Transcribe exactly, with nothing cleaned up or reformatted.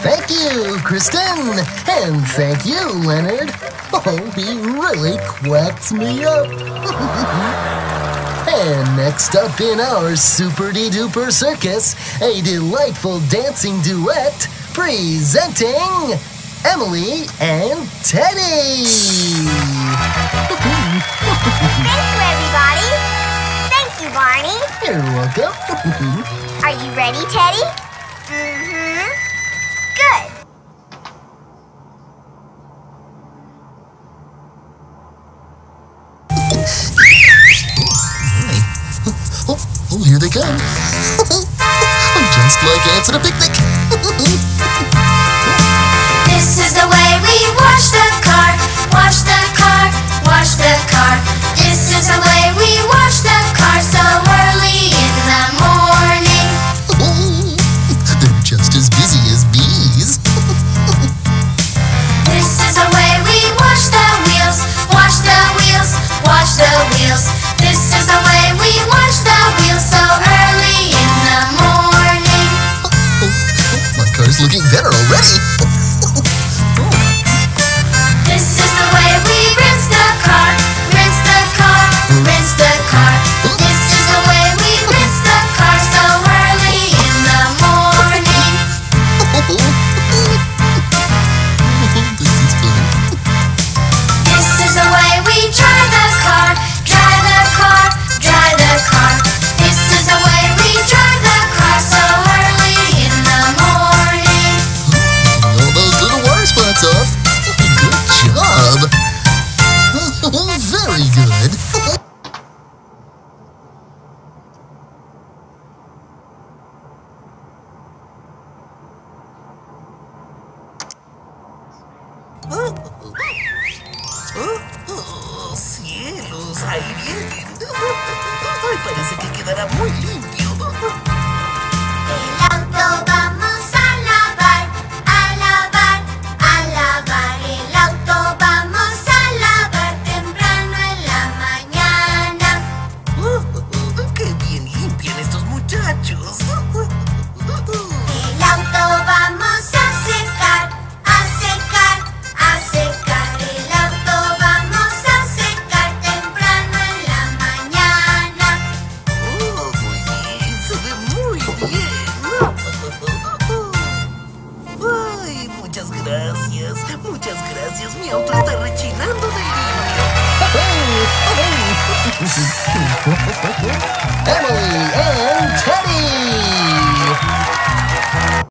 Thank you, Kristen. And thank you, Leonard. Oh, he really quacks me up. And next up in our super-de-duper circus, a delightful dancing duet presenting Emily and Teddy. Thank you, everybody. Thank you, Barney. You're welcome. Are you ready, Teddy? Mm-hmm. Good. Oh, oh, here they come. Just like ants at a picnic. This is the way we wash the car, wash the car, wash the car. This is the way we wash the car so early in the morning. They're just as busy as bees. This is the way we wash the wheels, wash the wheels, wash the wheels. This is the way we wash the wheels so early in the morning. Oh, my car's looking better already. This is the way we rinse the car, rinse the car, rinse the car. This is the way we rinse the car so early in the morning. This is fun. This is the way we dry the car, dry the car, dry the car. This is the way we dry the car so early in the morning. All those little water spots off. Good job. Very good. Oh, cielos, ahí vienen. Ay, parece que quedará muy limpio. El auto vamos a lavar, a lavar, a lavar. El auto vamos a lavar temprano en la mañana. Oh, qué bien limpian estos muchachos. El auto vamos a secar, a secar, a secar. El auto vamos a secar temprano en la mañana. Oh, muy bien, se ve muy bien. Ay, muchas gracias, muchas gracias. Mi auto está rechinando de limpio. Emily and Teddy.